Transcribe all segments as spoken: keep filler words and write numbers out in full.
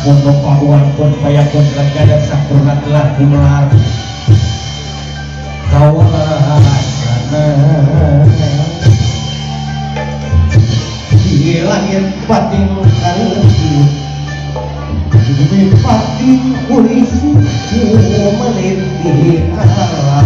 mono paruan pun payapun legada sampurna telah dimelar kawasan di langit pating kalih di pating kulisu melintih alam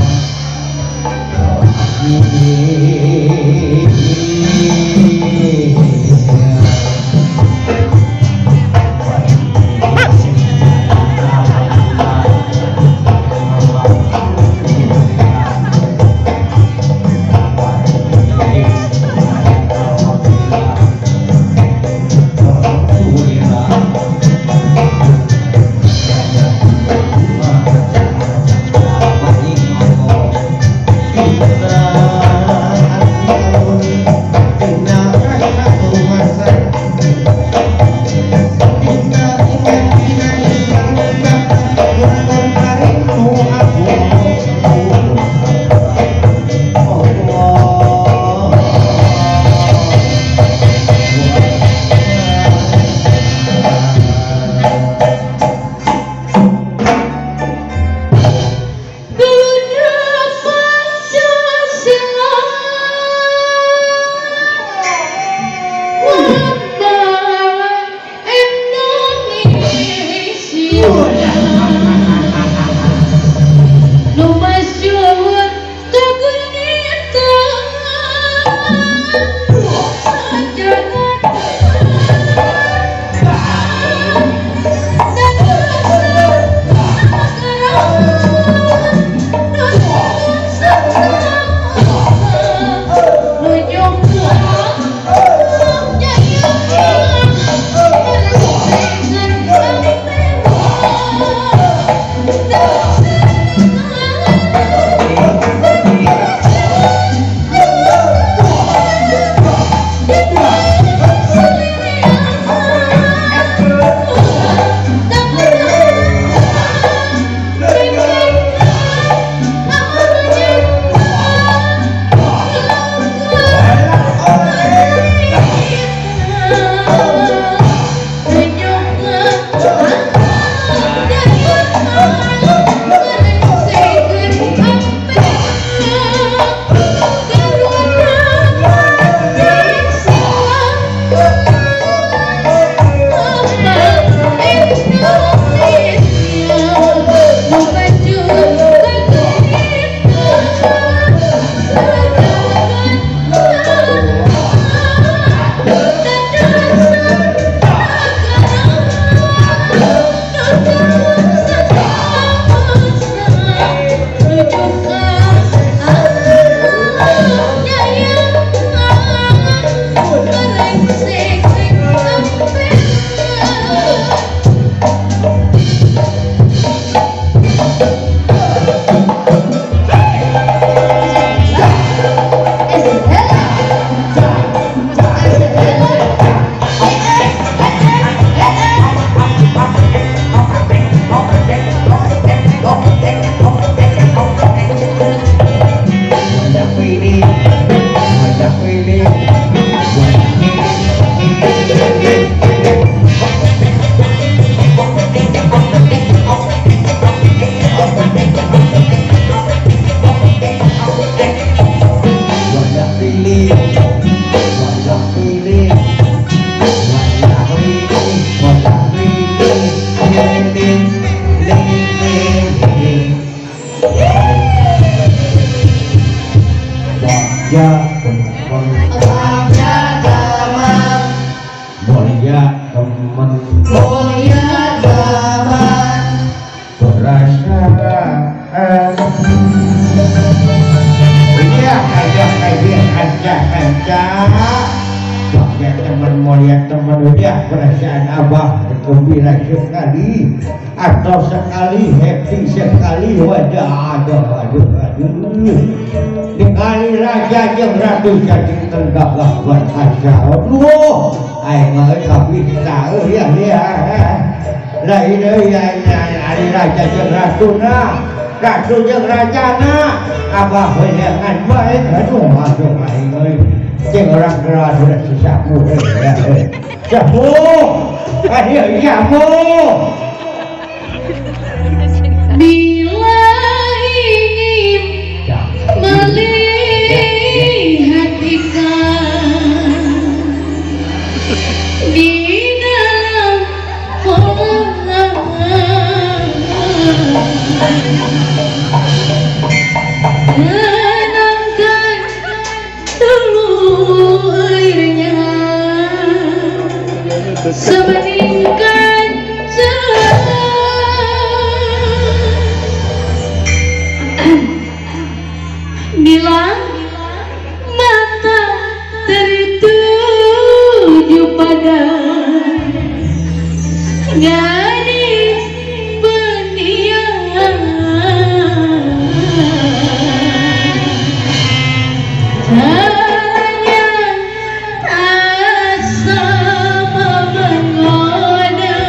perasaan abah gembira sekali atau sekali happy sekali wajah aduh aduh aduh dikali raja yang ratu jadi tenggagah berasa aduh ayo tapi tahu ya dia lah ini ya hari raja yang ratu nah ratu yang raja nah abah dengan baik aduh aduh ayo ceng orang keras sudah susahmu sepuh Ayo kamu. Bila ingin melihat ikan di dalam kolam, tenangkan dulu airnya sebeningkan bila mata tertuju pada gadis belia, tanya asa menggoda,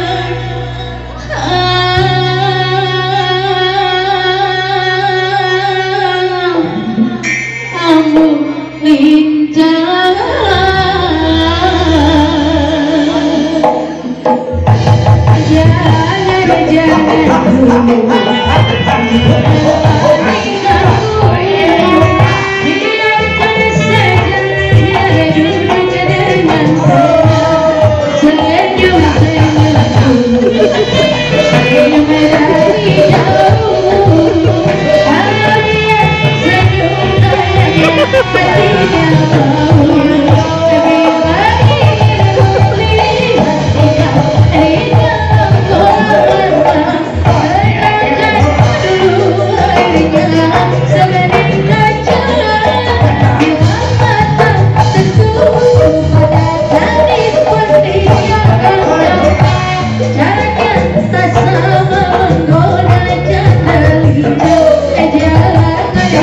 kamu lincah. Jangan, jangan dulu biarkan saja dia duduk dengan senyum senyum senyum dari jauh. Kalau dia senyum sayangnya hatinya tahu. Tapi bagi melihat ikan di dalam kolam renang, tenangkan dulu airnya sebening kaca. Bila mata tertuju pada gadis belia, jangan tak sama menggoda, jangan hijau. Eh jangan,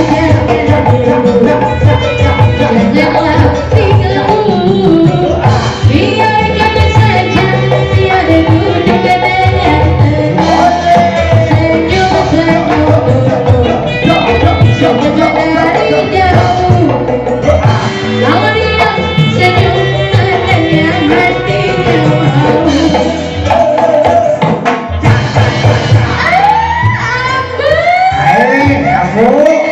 janganlah tinggalmu, biarkan saja dia duduk dengan senyum senyum dari jauh. Kalau dia senyum tandanya hatinya mau. Hei kamu.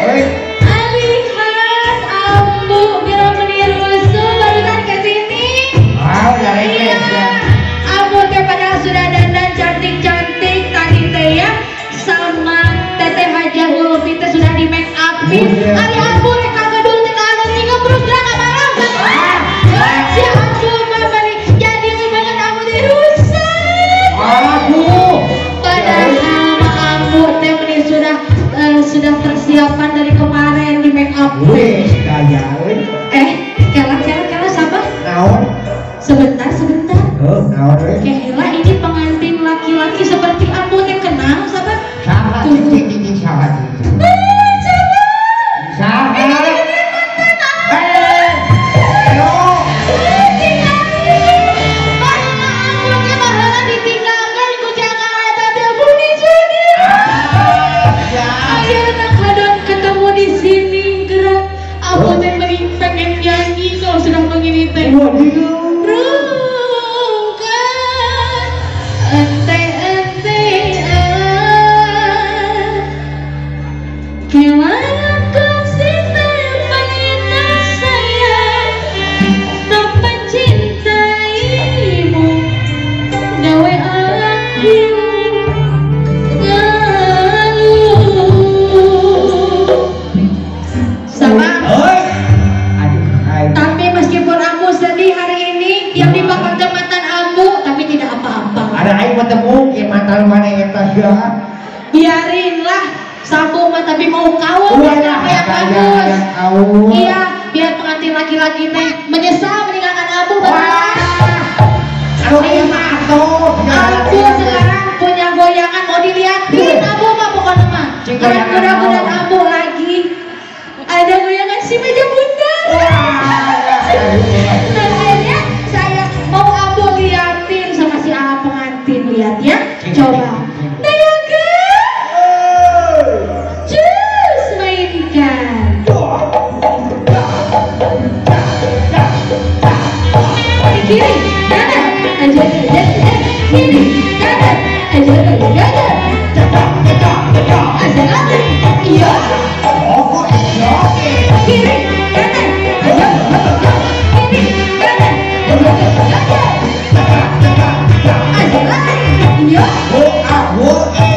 Alihat ambu bila meniru barusan ke sini. Wow, dari Iya, ambu teh padahal sudah dandan cantik-cantik tadi teh ya, sama teteh Hajah Ulfi teh sudah di make upin. Ari ambu teh kagedung teh kana tinggal program malam. Si ambu mah bari jadi banget ambu teh rusak. Aduh. Padahal mah ambu teh meni sudah eh, sudah persiapan dari kemarin di make up. Wih, kaya euy. Eh, kela kela kela sabar. Naon? Sebentar sebentar. Oh, naon euy? Kela ini pengantin laki-laki seperti ambu teh kenal sabar. Saha cicing cicing saha cicing. Eh, sabar. Saha? Eh, ini mantan ambu. Eh, ayo. Eh, tinggalin. Karena ambu teh baheula ditinggalkan ku Jakarta teh budi sudi. Ya. Ayeuna kadang ketemu di sini gerak. Ambu teh mending pengen nyanyi kalau sudah begini teh. Waduh. Rungkat ente-entean kewana kasihna panita sayang tak mencintaimu gawe aku ngaluh. Sama. Oi. Aduh, hai. Tapi meskipun ambu sedih hari ini yang di bakal jembatan ambu, tapi tidak apa-apa. Ada aing ketemu ke mantan mana eta sia. Biarinlah sambung mah tapi mau kawin Ulah biar apa yang bagus. yang kau. Iya, biar pengantin laki-laki teh menyesal meninggalkan ambu. Wah. Aduh, ieu mah atuh. Ambu sekarang punya goyangan mau dilihatin ambu mah pokoknya mah. Cing Karena goyangan mudah-mudahan naon? ambu lagi ada goyangan si meja bundar. Nah, kayaknya saya mau ambu liatin sama si A pengantin, lihat ya. Coba. Dayaga. Cus mainkan. Di kiri, kanan, aja, aja, aja. kiri kanan aja aja aja cetak cetak cetak aja lagi iya oh iya kiri kanan aja aja kiri kanan aja aja cetak cetak cetak aja lagi iya oh aku eh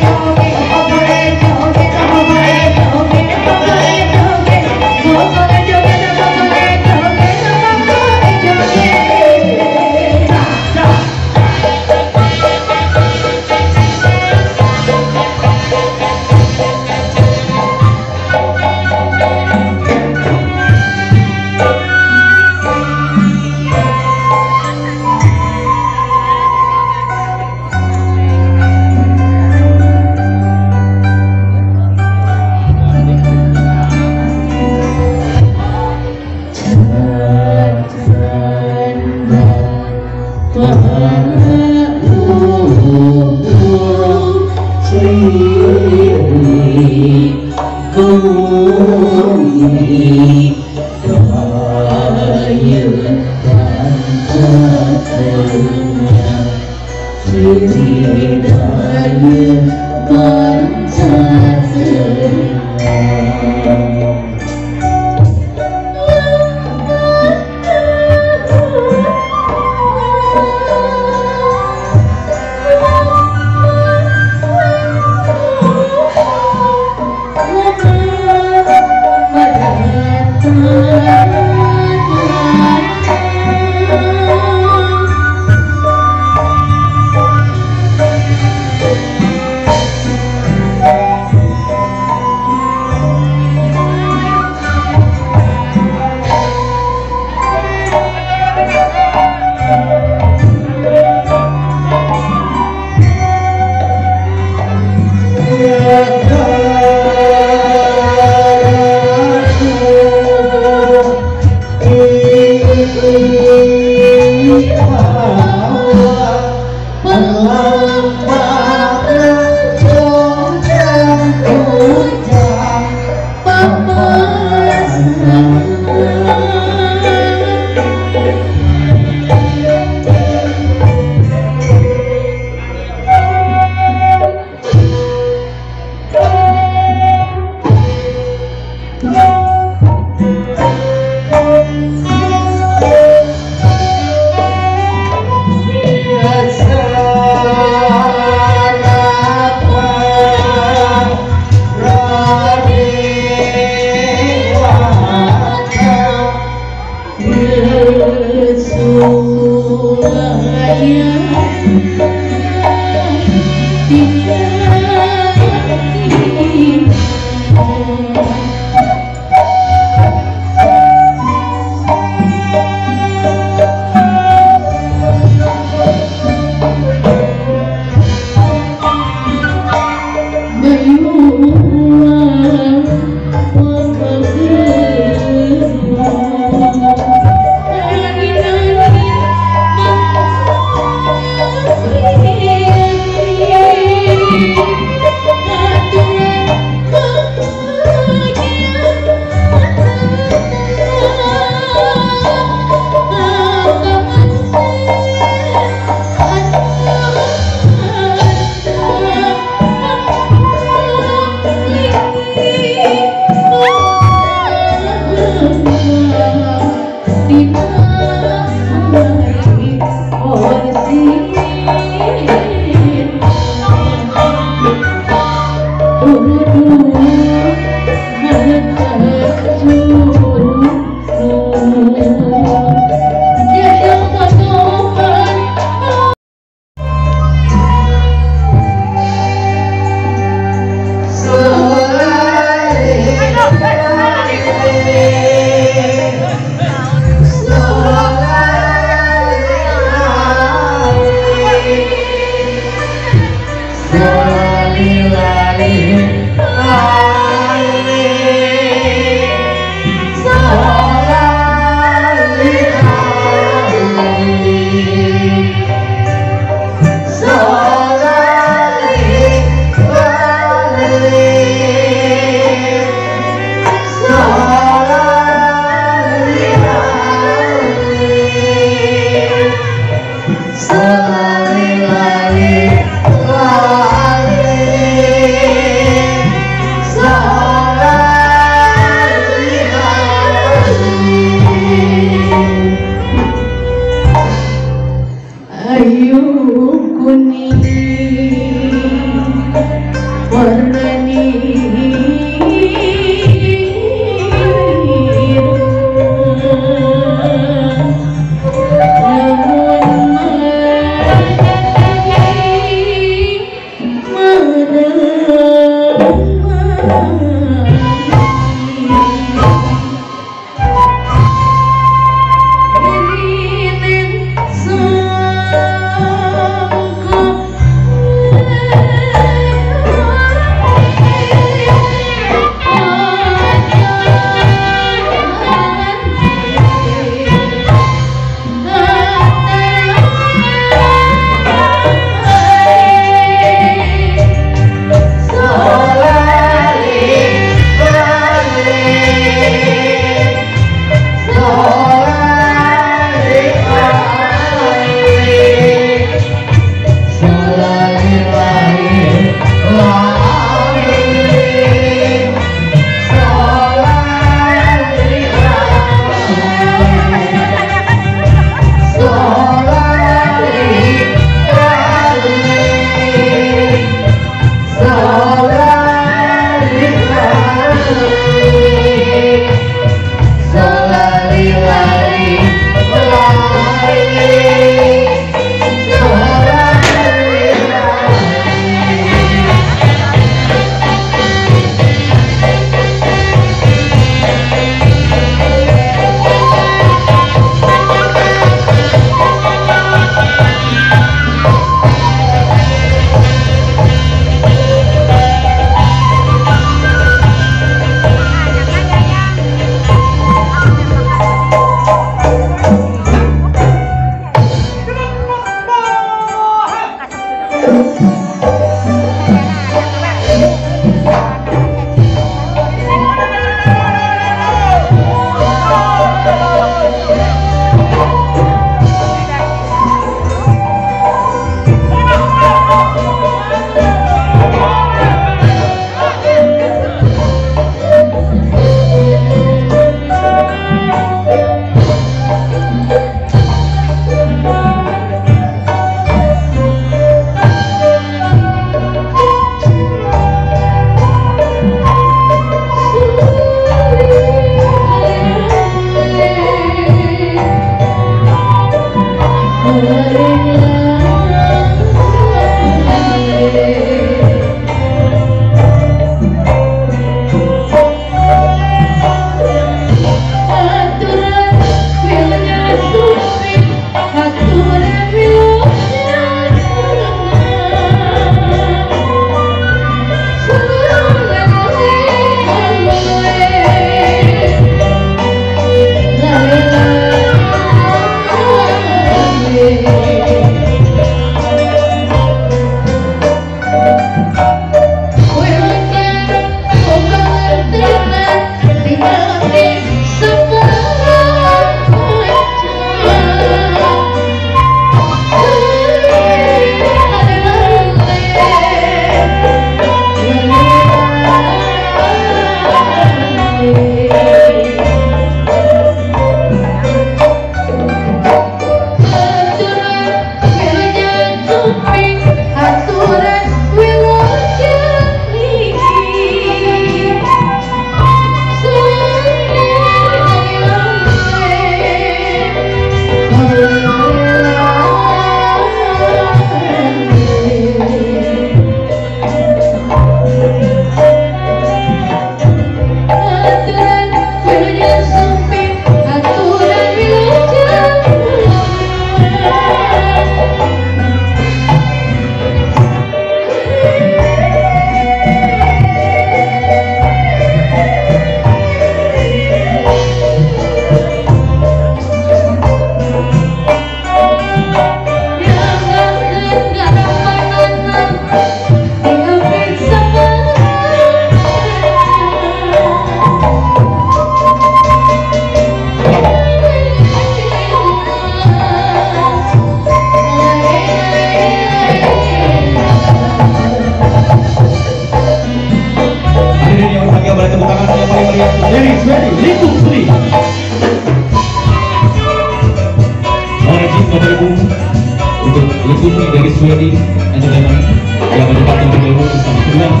Untuk Likuti dari Sweden Entertainment yang menempatkan video bersama dengan saya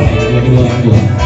luar biasa.